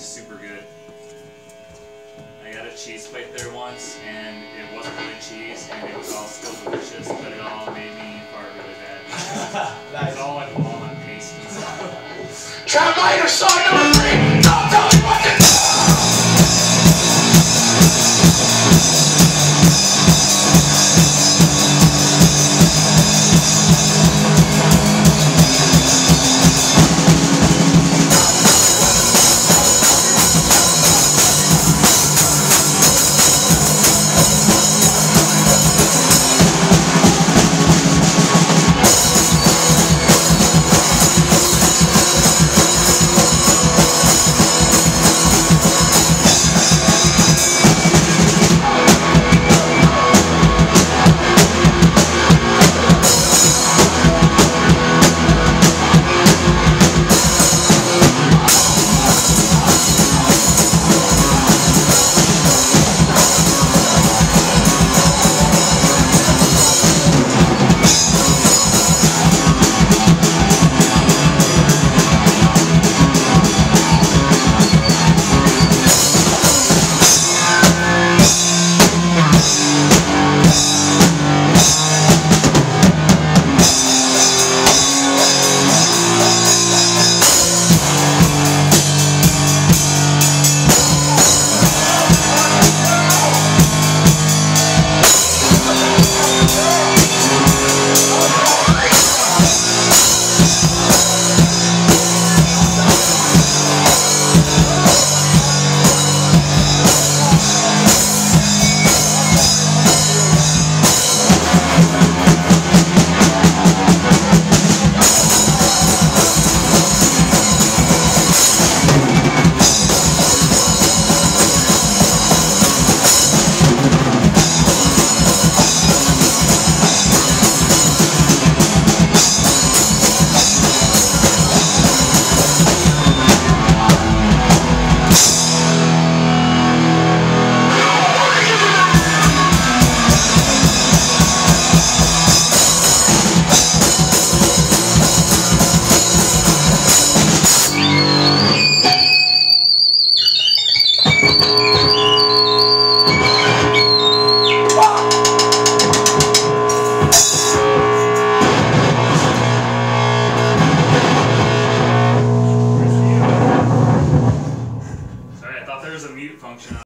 super good. I got a cheese plate there once, and it wasn't really cheese, and it was all still delicious, but it all made me fart really bad. Nice. It was all like walnut paste and stuff. Trap Lighter song number 3! Don't tell me what to do!